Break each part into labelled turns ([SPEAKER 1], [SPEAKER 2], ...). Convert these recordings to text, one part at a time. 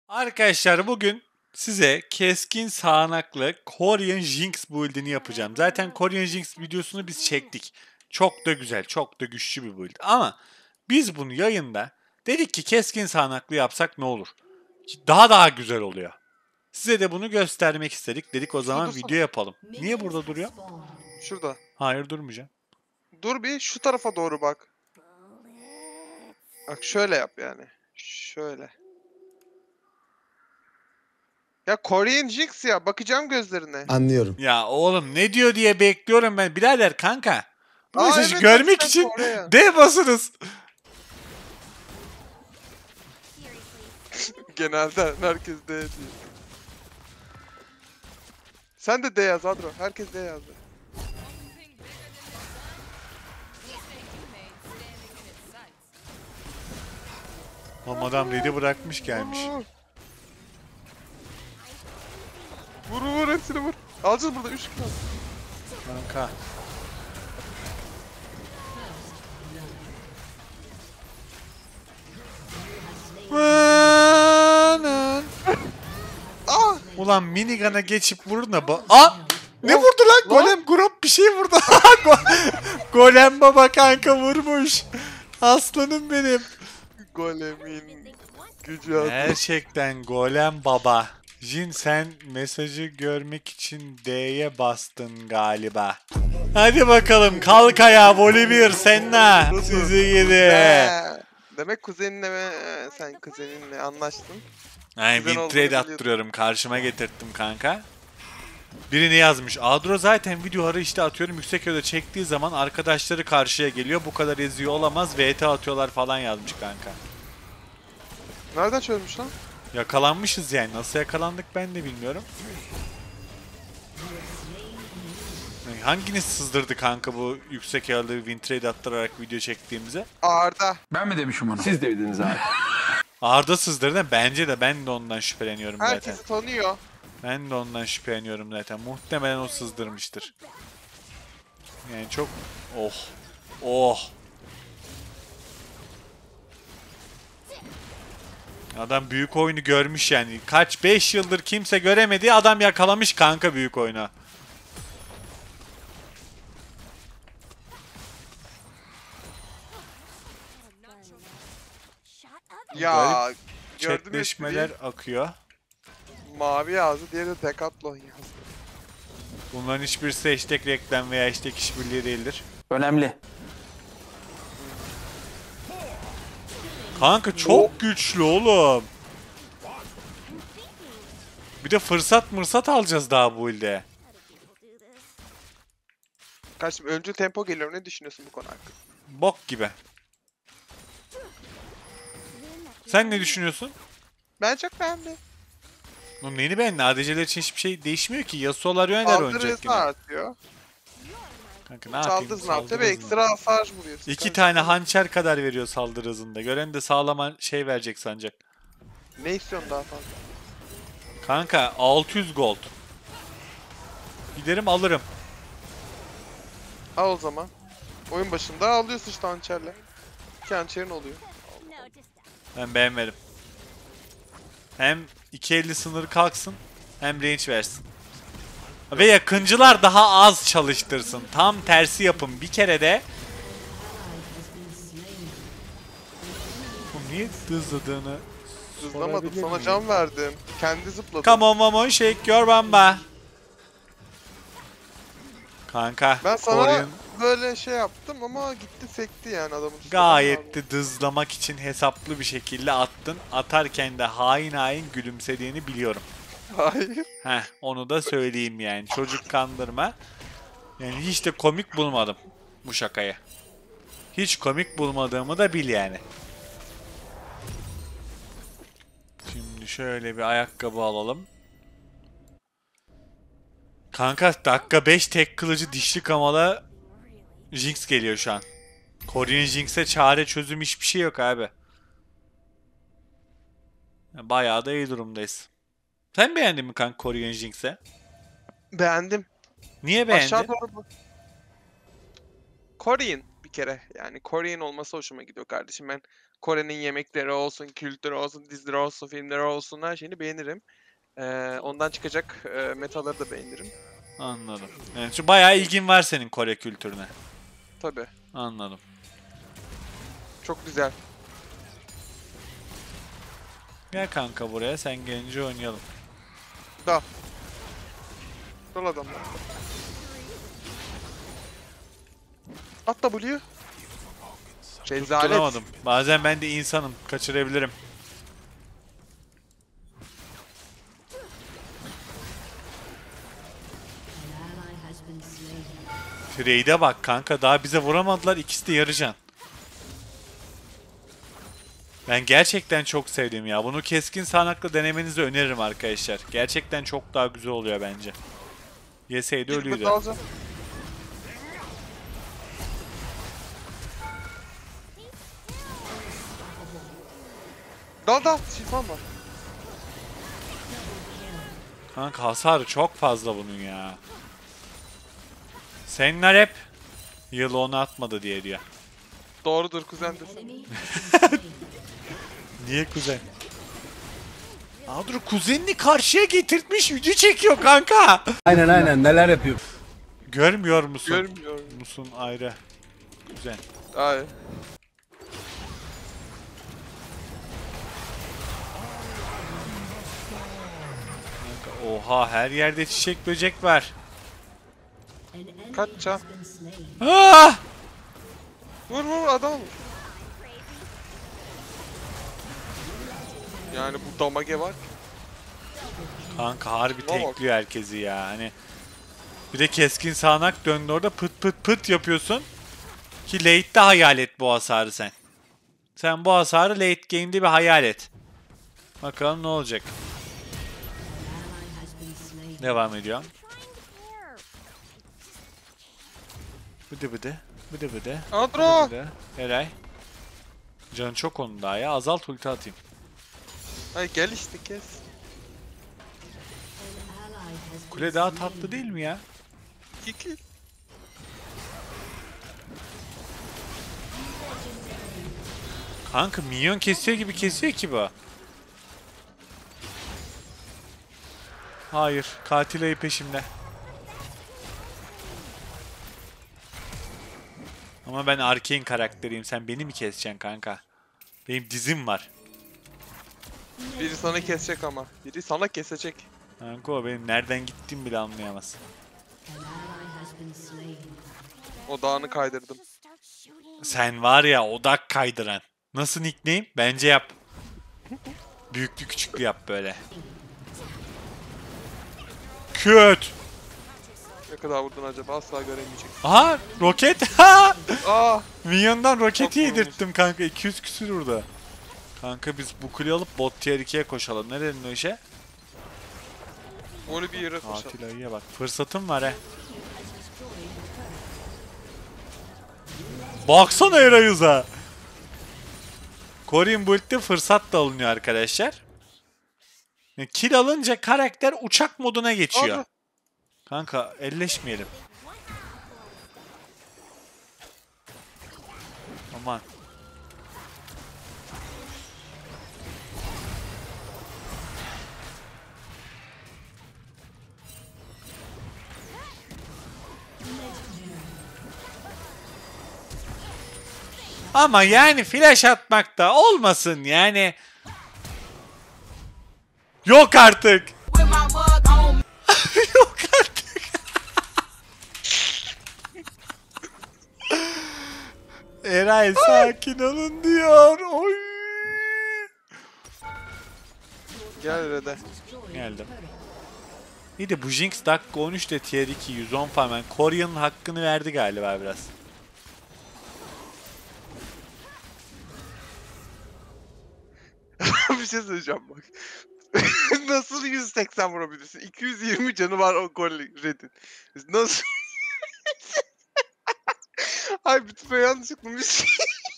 [SPEAKER 1] Arkadaşlar bugün size keskin sağanaklı Korean Jinx build'ini yapacağım. Zaten Korean Jinx videosunu biz çektik. Çok da güzel, çok da güçlü bir build. Ama biz bunu yayında dedik ki keskin sağanaklı yapsak ne olur? Daha güzel oluyor. Size de bunu göstermek istedik. Dedik o zaman
[SPEAKER 2] dursana.
[SPEAKER 1] video yapalım. Niye burada duruyor?
[SPEAKER 2] Şurada.
[SPEAKER 1] Hayır durmayacağım.
[SPEAKER 2] Dur bir şu tarafa doğru bak. Bak şöyle yap yani. Şöyle. Ya Korean Jinx ya. Bakacağım gözlerine.
[SPEAKER 3] Anlıyorum.
[SPEAKER 1] Ya oğlum ne diyor diye bekliyorum ben. Birader kanka. Bu
[SPEAKER 2] Aa,
[SPEAKER 1] mesajı
[SPEAKER 2] evet,
[SPEAKER 1] görmek
[SPEAKER 2] bak sen
[SPEAKER 1] için
[SPEAKER 2] Kore'ye.
[SPEAKER 1] D basınız.
[SPEAKER 2] Genelde herkes D diyor. Sen de D yaz Adro. Herkes D yazdı.
[SPEAKER 1] Oğlum adam ready bırakmış gelmiş.
[SPEAKER 2] Vur hepsini vur. Alacağız burada 3 kilo.
[SPEAKER 1] Kanka.
[SPEAKER 2] Aa!
[SPEAKER 1] Ulan minigana geçip vurun da ne vurdu lan? Golem grup bir şey vurdu. Golem baba kanka vurmuş. Aslanım benim.
[SPEAKER 2] Golemin gücü az.
[SPEAKER 1] Gerçekten golem baba. Jin sen mesajı görmek için D'ye bastın galiba. Hadi bakalım kalk ayağa Bolivir Senna. Sizi gidi.
[SPEAKER 2] Demek kuzeninle sen kuzeninle anlaştın.
[SPEAKER 1] Ay
[SPEAKER 2] Güzel olduğunu
[SPEAKER 1] trade
[SPEAKER 2] biliyordum.
[SPEAKER 1] attırıyorum. Karşıma getirttim kanka. Birini yazmış. Adro zaten videoları işte atıyorum yüksek öde çektiği zaman arkadaşları karşıya geliyor. Bu kadar eziyor olamaz. VT atıyorlar falan yazmış kanka.
[SPEAKER 2] Nereden çözmüş lan?
[SPEAKER 1] Yakalanmışız yani. Nasıl yakalandık ben de bilmiyorum. Hanginiz sızdırdı kanka bu yüksek ayarlı win trade attırarak video çektiğimize?
[SPEAKER 2] Arda.
[SPEAKER 4] Ben mi demişim onu?
[SPEAKER 5] Siz dediniz abi.
[SPEAKER 1] Arda sızdırdı. Bence de ben de ondan şüpheleniyorum zaten.
[SPEAKER 2] Herkesi tanıyor.
[SPEAKER 1] Ben de ondan şüpheleniyorum zaten. Muhtemelen o sızdırmıştır. Yani çok... Oh. Oh. Adam büyük oyunu görmüş yani. Kaç 5 yıldır kimse göremedi. Adam yakalamış kanka büyük oyunu.
[SPEAKER 2] Ya gördüm
[SPEAKER 1] Chatleşmeler akıyor.
[SPEAKER 2] mavi yazdı, diğeri de Decathlon yazdı.
[SPEAKER 1] Bunların hiçbirisi hashtag reklam veya hashtag işbirliği değildir.
[SPEAKER 5] Önemli.
[SPEAKER 1] Kanka çok güçlü oğlum. Bir de fırsat alacağız daha bu ilde.
[SPEAKER 2] Kaç öncü tempo geliyor, ne düşünüyorsun bu konu hakkında?
[SPEAKER 1] Bok gibi. Sen ne düşünüyorsun?
[SPEAKER 2] Ben çok beğendim.
[SPEAKER 1] Oğlum neyini beğendin? ADC'ler için hiçbir şey değişmiyor ki. Yasuo'lar yöneler
[SPEAKER 2] Saldırı
[SPEAKER 1] oynayacak
[SPEAKER 2] hızı
[SPEAKER 1] yine.
[SPEAKER 2] artıyor.
[SPEAKER 1] Kanka ne yapayım?
[SPEAKER 2] Saldırı hızını artıyor ve
[SPEAKER 1] Saldırı hızını.
[SPEAKER 2] ekstra hasar vuruyorsun.
[SPEAKER 1] 2 tane hançer kadar veriyor saldırı hızında. Gören de sağlama şey verecek sancak.
[SPEAKER 2] Ne istiyorsun daha fazla?
[SPEAKER 1] Kanka 600 gold. Giderim alırım.
[SPEAKER 2] Al o zaman. Oyun başında alıyorsun işte hançerle. 2 hançerin oluyor.
[SPEAKER 1] Ben beğenmedim. Hem 250 sınırı kalksın hem range versin. Ve yakıncılar daha az çalıştırsın. Tam tersi yapın. Bir kere de... Bu niye hızladığını
[SPEAKER 2] Hızlamadım,
[SPEAKER 1] sorabilir
[SPEAKER 2] sana
[SPEAKER 1] miyim?
[SPEAKER 2] can verdim. Kendi zıpladı.
[SPEAKER 1] Come on mamon shake your bamba. Kanka
[SPEAKER 2] Ben sana
[SPEAKER 1] Korean
[SPEAKER 2] böyle şey yaptım ama gitti sekti yani adamın üstüne.
[SPEAKER 1] gayet de dızlamak için hesaplı bir şekilde attın. Atarken de hain gülümsediğini biliyorum.
[SPEAKER 2] Hayır.
[SPEAKER 1] Heh, onu da söyleyeyim yani. Çocuk kandırma. Yani hiç de komik bulmadım bu şakayı. Hiç komik bulmadığımı da bil yani. Şimdi şöyle bir ayakkabı alalım. Kanka dakika 5 tek kılıcı dişli kamala Jinx geliyor şu an. Korean Jinx'e çare çözüm hiçbir şey yok abi. Bayağı da iyi durumdayız. Sen beğendin mi kanka Korean Jinx'e?
[SPEAKER 2] Beğendim.
[SPEAKER 1] Niye beğendin?
[SPEAKER 2] Aşağı doğru bu. Korean bir kere. Yani Korean olması hoşuma gidiyor kardeşim. Ben Kore'nin yemekleri olsun, kültürü olsun, dizileri olsun, filmleri olsun her şeyini beğenirim. Ondan çıkacak metaları da beğenirim.
[SPEAKER 1] Anladım. Yani şu bayağı ilgin var senin Kore kültürüne.
[SPEAKER 2] Tabii.
[SPEAKER 1] Anladım.
[SPEAKER 2] Çok güzel.
[SPEAKER 1] Gel kanka buraya, sen gelince oynayalım.
[SPEAKER 2] Da. Dol adamlar. At W. Rezalet.
[SPEAKER 1] Tutturamadım. Bazen ben de insanım, kaçırabilirim. Trade'e bak kanka, daha bize vuramadılar, ikisi de yarıcan. Ben gerçekten çok sevdim ya. Bunu keskin sağanakla denemenizi öneririm arkadaşlar. Gerçekten çok daha güzel oluyor bence. Yeseydi
[SPEAKER 2] Git
[SPEAKER 1] ölüydü.
[SPEAKER 2] meta alacağım. Dal. Şifam var.
[SPEAKER 1] Kanka hasarı çok fazla bunun ya. Senler hep yılı ona atmadı diye diyor.
[SPEAKER 2] Doğrudur kuzendir.
[SPEAKER 1] Niye kuzen? Adro kuzenini karşıya getirtmiş, video çekiyor kanka.
[SPEAKER 3] Aynen neler yapıyor.
[SPEAKER 1] Görmüyor musun?
[SPEAKER 2] Görmüyorum.
[SPEAKER 1] Musun ayrı. Kuzen.
[SPEAKER 2] Hayır.
[SPEAKER 1] Kanka, oha, her yerde çiçek böcek var.
[SPEAKER 2] Kaç can.
[SPEAKER 1] Ah!
[SPEAKER 2] Vur adam vur. Yani bu damage var.
[SPEAKER 1] Kanka harbi
[SPEAKER 2] Baba.
[SPEAKER 1] tekliyor herkesi ya. Hani bir de keskin sağanak döndü orada, pıt pıt pıt yapıyorsun. Ki late'de hayal et bu hasarı sen. Sen bu hasarı late game'de bir hayal et. Bakalım ne olacak. Devam ediyorum. Bıdı bıdı. Bıdı bıdı.
[SPEAKER 2] Adro!
[SPEAKER 1] Bıdı bıdı. Helal. Canı çok onun daha ya. Azalt, ulti atayım.
[SPEAKER 2] Ay gel işte kes.
[SPEAKER 1] Kule daha tatlı değil mi ya?
[SPEAKER 2] 2
[SPEAKER 1] Kanka minyon kesiyor gibi kesiyor ki bu. Hayır. Katil ayı peşimde. Ama ben Arcane karakteriyim. Sen beni mi keseceksin kanka? Benim dizim var.
[SPEAKER 2] Biri sana kesecek ama. Biri sana kesecek.
[SPEAKER 1] Kanka o benim nereden gittiğimi bile anlayamaz.
[SPEAKER 2] O dağını kaydırdım.
[SPEAKER 1] Sen var ya, odak kaydıran. Nasıl nickname? Bence yap. Büyüklü küçüklü yap böyle. Köt.
[SPEAKER 2] Ne kadar vurdun acaba asla göremeyecek.
[SPEAKER 1] Aha, roket. Ha!
[SPEAKER 2] Aa!
[SPEAKER 1] Minyondan roketi
[SPEAKER 2] Çok
[SPEAKER 1] yedirttim kanka. 200 küsür burada. Kanka biz bu kuleyi alıp bot tier 2'ye koşalım. Ne dedin o işe?
[SPEAKER 2] Onu bir yere koşalım.
[SPEAKER 1] Katil ayıya bak. Fırsatım var he. Baksana Erayüz'a. Korean Build'de fırsat da alınıyor arkadaşlar. Kill alınca karakter uçak moduna geçiyor.
[SPEAKER 2] Adro!
[SPEAKER 1] Kanka elleşmeyelim. Aman. Ama yani flash atmak da olmasın yani. Yok artık. Yok artık. Eray sakin olun diyor. Oy.
[SPEAKER 2] Gel Red'e.
[SPEAKER 1] Geldim. İyi de bu Jinx dakika 13'te tier 2 110 farm. Yani Korean'ın hakkını verdi galiba biraz.
[SPEAKER 2] Bir şey söyleyeceğim bak. Nasıl 180 vurabilirsin? 220 canı var o Red'in. Nasıl? Ay bütün yanlışlıkla bir şey.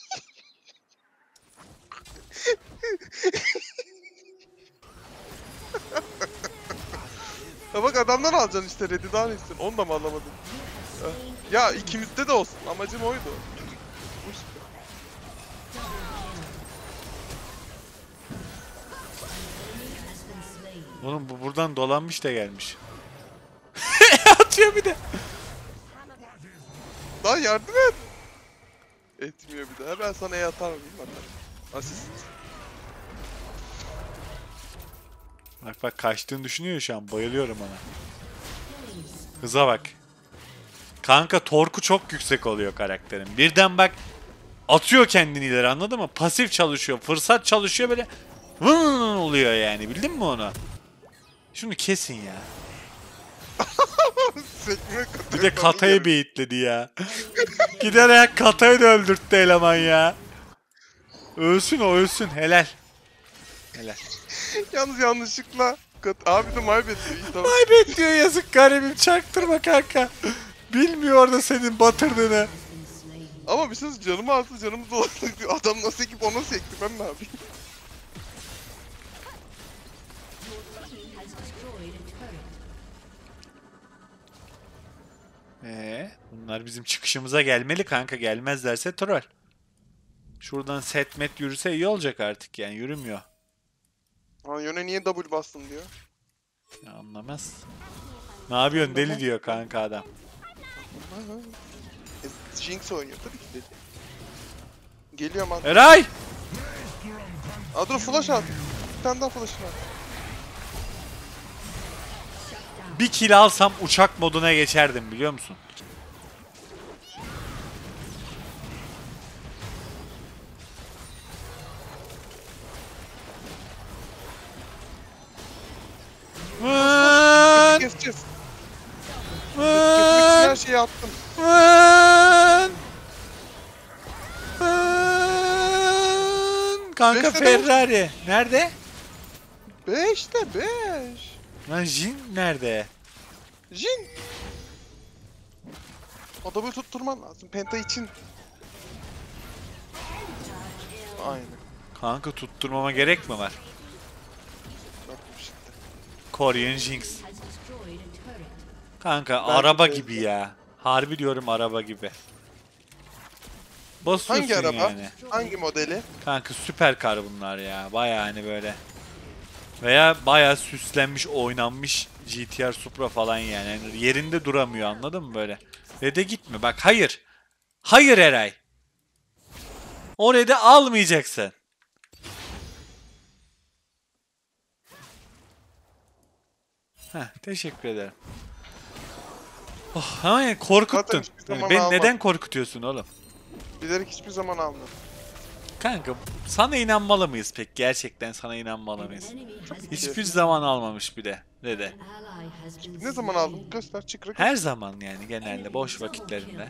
[SPEAKER 2] Ya bak adamdan alacaksın işte Red'i, daha ne istiyorsun? Onu da mı alamadın? Ya ikimizde de olsun. Amacım oydu.
[SPEAKER 1] Oğlum bu buradan dolanmış da gelmiş. Atıyor bir de.
[SPEAKER 2] Lan yardım et. Etmiyor bir daha. Ben sana atar mıyım? Atarım. Asist.
[SPEAKER 1] Bak bak kaçtığını düşünüyor şu an. Bayılıyorum ona. Hıza bak. Kanka torku çok yüksek oluyor karakterin. Birden bak atıyor kendini ileri, anladın mı? Pasif çalışıyor. Fırsat çalışıyor böyle. Vın oluyor yani. Bildin mi onu? Şunu kesin ya.
[SPEAKER 2] Sekme
[SPEAKER 1] Bir de Kata'yı beyitledi ya. Giderek Kata'yı da öldürttü eleman ya. Ölsün o, ölsün. Helal. Helal.
[SPEAKER 2] Yalnız yanlışlıkla. Abi de maybediyor. İyi tamam.
[SPEAKER 1] Maybet diyor, yazık garibim, çaktırma kanka. Bilmiyor orada senin batırdığını.
[SPEAKER 2] Ama bir söz canımı alsa canımı dolaştı diyor. Adam nasıl ekip ona sekti, ben ne yapayım?
[SPEAKER 1] Bunlar bizim çıkışımıza gelmeli kanka, gelmezlerse troll. Şuradan setmet yürüse iyi olacak artık yani, yürümüyor.
[SPEAKER 2] Aa, yöne niye double bastın diyor.
[SPEAKER 1] Ya, anlamaz. Ne yapıyorsun deli diyor kanka adam.
[SPEAKER 2] Jinx oynuyor tabii ki dedi. Geliyor man.
[SPEAKER 1] Eray!
[SPEAKER 2] Aa dur flash at. Bir tane daha flash'ın at.
[SPEAKER 1] Bir kill alsam uçak moduna geçerdim, biliyor musun? Vın!
[SPEAKER 2] Keseceğiz. Kesmek için her şeyi attım.
[SPEAKER 1] Vın! Vın! Kanka
[SPEAKER 2] Beşte
[SPEAKER 1] Ferrari. Nerede?
[SPEAKER 2] 5'te 5.
[SPEAKER 1] Lan Jin nerede?
[SPEAKER 2] Jin. Adamı tutturman lazım penta için. Aynen.
[SPEAKER 1] Kanka tutturmama gerek mi var?
[SPEAKER 2] Bak işte.
[SPEAKER 1] Korean Jinx. Kanka
[SPEAKER 2] Ben
[SPEAKER 1] araba
[SPEAKER 2] de-
[SPEAKER 1] gibi ya. Harbi diyorum, araba gibi. Basıyorsun
[SPEAKER 2] Hangi araba?
[SPEAKER 1] yani.
[SPEAKER 2] Hangi modeli?
[SPEAKER 1] Kanka süper kar bunlar ya. Baya hani böyle. Veya baya süslenmiş, oynanmış GTR Supra falan yani. Yani yerinde duramıyor, anladın mı böyle? Dede gitme bak, hayır. Hayır Eray. Oraya da almayacaksın. Heh, teşekkür ederim. Oh, ama yani korkuttun.
[SPEAKER 2] Zaten hiçbir
[SPEAKER 1] Yani
[SPEAKER 2] zaman
[SPEAKER 1] beni
[SPEAKER 2] almam.
[SPEAKER 1] neden korkutuyorsun oğlum?
[SPEAKER 2] Bilerek hiçbir zaman almadım.
[SPEAKER 1] Kanka sana inanmalı mıyız pek? Gerçekten sana inanmalı mıyız? Hiçbir zaman almamış bir de dede.
[SPEAKER 2] Ne zaman aldım? Göster çıkrık.
[SPEAKER 1] Her zaman yani, genelde boş vakitlerinde.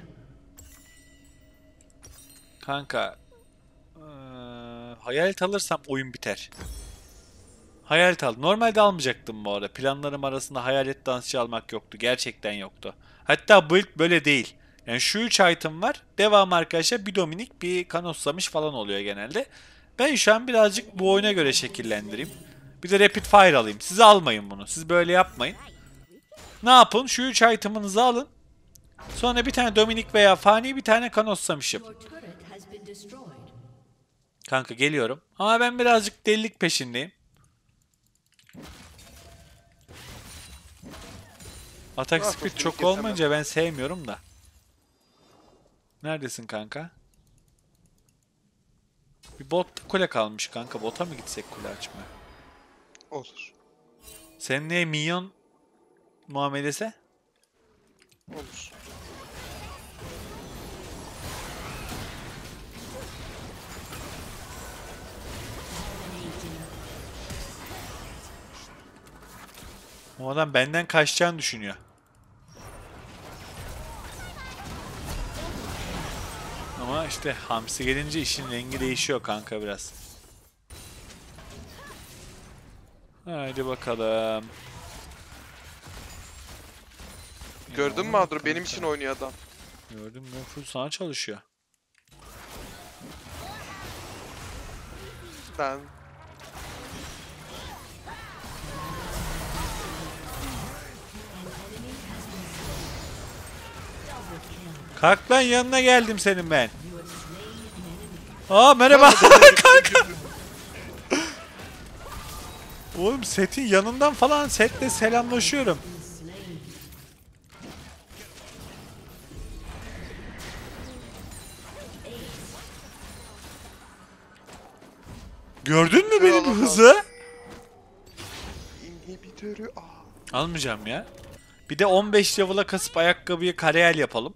[SPEAKER 1] Kanka hayalet alırsam oyun biter. Hayalet al. Normalde almayacaktım bu arada. Planlarım arasında hayalet dansçı almak yoktu. Gerçekten yoktu. Hatta build böyle değil. Yani şu 3 item var. Devam arkadaşlar bir Dominik, bir Kanotsamış falan oluyor genelde. Ben şu an birazcık bu oyuna göre şekillendireyim. Bir de Rapid Fire alayım. Siz almayın bunu. Siz böyle yapmayın. Ne yapın? Şu 3 item'ınızı alın. Sonra bir tane Dominik veya Fani, bir tane Kanotsamış yapın. Kanka geliyorum. Ama ben birazcık delilik peşindeyim. Atak
[SPEAKER 2] Ne
[SPEAKER 1] speed
[SPEAKER 2] yapıyorsun?
[SPEAKER 1] çok
[SPEAKER 2] Kesemem.
[SPEAKER 1] olmayınca ben sevmiyorum da. Neredesin kanka? Bir bot kule kalmış kanka. Bota mı gitsek kule açmaya?
[SPEAKER 2] Olur.
[SPEAKER 1] Senin ne minyon muamelesi?
[SPEAKER 2] Olur.
[SPEAKER 1] O adam benden kaçacağını düşünüyor. Ama işte hamsi gelince işin rengi değişiyor kanka biraz. Haydi bakalım.
[SPEAKER 2] Gördün mü Adro? Benim için oynuyor adam.
[SPEAKER 1] Gördüm mü? Full sana çalışıyor.
[SPEAKER 2] Ben.
[SPEAKER 1] Kalk lan, yanına geldim senin ben. Aa merhaba kanka. Oğlum setin yanından falan setle selamlaşıyorum. Gördün mü benim
[SPEAKER 2] Eyvallah.
[SPEAKER 1] hızı?
[SPEAKER 2] İnhibitörü.
[SPEAKER 1] Almayacağım ya. Bir de 15 level'a kasıp ayakkabıyı kareyel yapalım.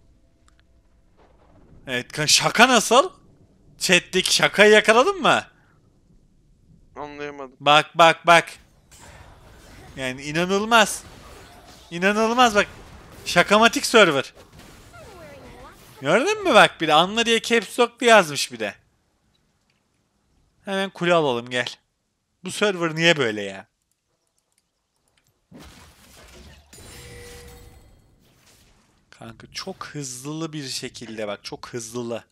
[SPEAKER 1] Evet, şaka nasıl? Chat'teki şakayı yakaladın mı?
[SPEAKER 2] Anlayamadım.
[SPEAKER 1] Bak bak bak. Yani inanılmaz. İnanılmaz bak. Şakamatik server. Gördün mü bak, bir de anla diye caps lock'lu yazmış bir de. Hemen kule alalım gel. Bu server niye böyle ya? Kanka çok hızlı bir şekilde bak, çok hızlı.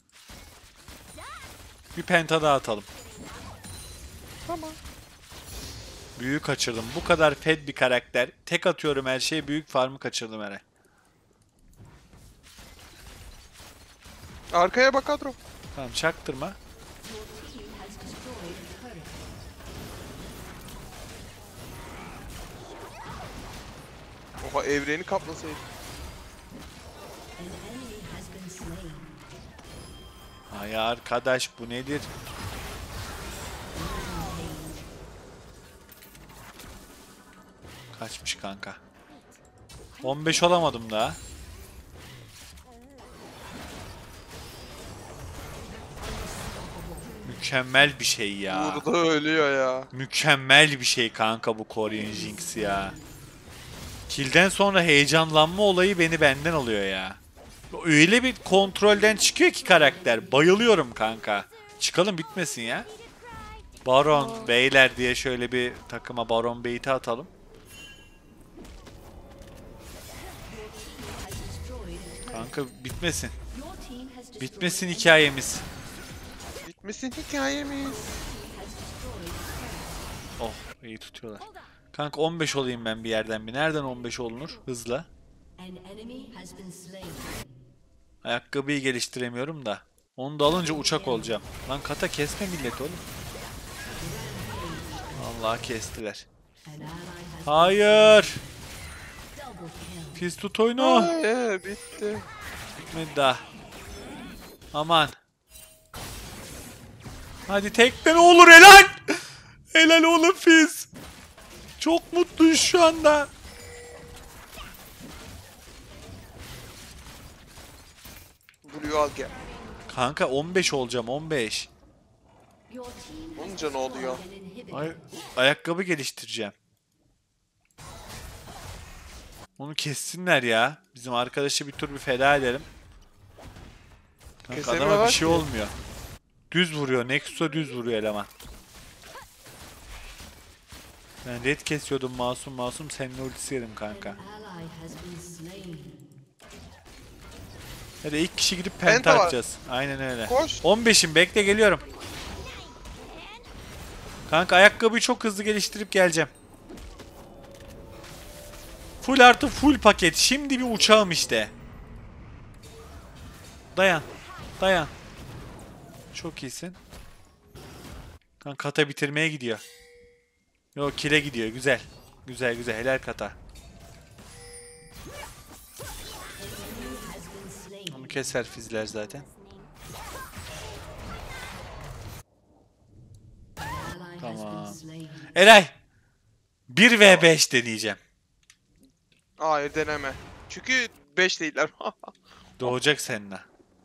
[SPEAKER 1] Bir penta daha atalım.
[SPEAKER 2] Tamam.
[SPEAKER 1] Büyük kaçırdım. Bu kadar fed bir karakter. Tek atıyorum her şeye, büyük farmı kaçırdım hele.
[SPEAKER 2] Arkaya bak Adro.
[SPEAKER 1] Tamam çaktırma.
[SPEAKER 2] Oha, evreni kaplasaydı.
[SPEAKER 1] Ay arkadaş bu nedir? Kaçmış kanka. 15 olamadım daha. Mükemmel bir şey ya.
[SPEAKER 2] Burada ölüyor ya.
[SPEAKER 1] Mükemmel bir şey kanka bu Korean Jinx ya. Kill'den sonra heyecanlanma olayı benden alıyor ya. Öyle bir kontrolden çıkıyor ki karakter. Bayılıyorum kanka. Çıkalım bitmesin ya. Baron beyler diye şöyle bir takıma Baron bait'i atalım. Kanka bitmesin. Bitmesin hikayemiz.
[SPEAKER 2] Bitmesin hikayemiz.
[SPEAKER 1] Oh iyi tutuyorlar. Kanka 15 olayım ben bir yerden bir. Nereden 15 olunur? Hızla. Ayakkabıyı geliştiremiyorum da. Onu da alınca uçak olacağım. Lan kata kesme millet oğlum. Allah kestiler. Hayır. Pis tut oyunu.
[SPEAKER 2] Hayır, bitti.
[SPEAKER 1] Bitmedi daha. Aman. Hadi tekne ne olur helal. Helal oğlum Fizz. Çok mutluyuz şu anda.
[SPEAKER 2] Blue'yu al gel.
[SPEAKER 1] Kanka 15 olacağım 15.
[SPEAKER 2] Onca ne oluyor?
[SPEAKER 1] Ayakkabı geliştireceğim. Onu kessinler ya. Bizim arkadaşı bir tur bir feda edelim. Kanka adama
[SPEAKER 2] Kesemiyorlar
[SPEAKER 1] bir şey
[SPEAKER 2] ki.
[SPEAKER 1] olmuyor. Düz vuruyor. Nexus'a düz vuruyor eleman. Ben red kesiyordum masum seninle ultisi yedim kanka. Hadi ilk kişi gidip penta
[SPEAKER 2] Penta var.
[SPEAKER 1] atacağız. Aynen öyle.
[SPEAKER 2] Koş.
[SPEAKER 1] 15'im bekle geliyorum. Kanka ayakkabıyı çok hızlı geliştirip geleceğim. Full artı full paket. Şimdi bir uçağım işte. Dayan. Dayan. Çok iyisin. Kanka kata bitirmeye gidiyor. Yok kile gidiyor. Güzel. Güzel güzel. Helal kata. Onu keser Fizzler zaten. Tamam. Eray. 1v5 deneyeceğim.
[SPEAKER 2] Hayır, deneme. Çünkü 5 değiller.
[SPEAKER 1] Doğacak seninle.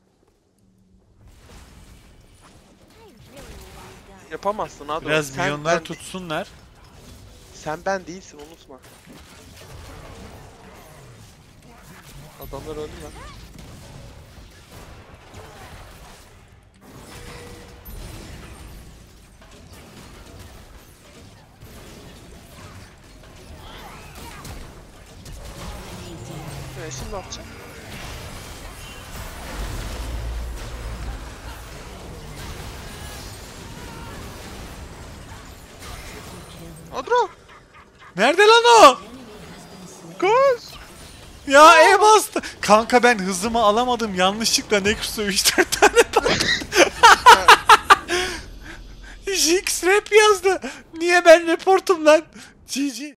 [SPEAKER 2] Yapamazsın Adro.
[SPEAKER 1] Biraz
[SPEAKER 2] Sen
[SPEAKER 1] milyonlar
[SPEAKER 2] ben-
[SPEAKER 1] tutsunlar.
[SPEAKER 2] Sen ben değilsin, unutma. Adamlar öldü lan. Şimdi ne yapacağım? Adro!
[SPEAKER 1] Nerede lan o?
[SPEAKER 2] Koş!
[SPEAKER 1] Ya E bastı. Kanka ben hızımı alamadım. Yanlışlıkla Nexus'a 3-4 tane daldım. Jinx rap yazdı. Niye ben reportum lan? GG.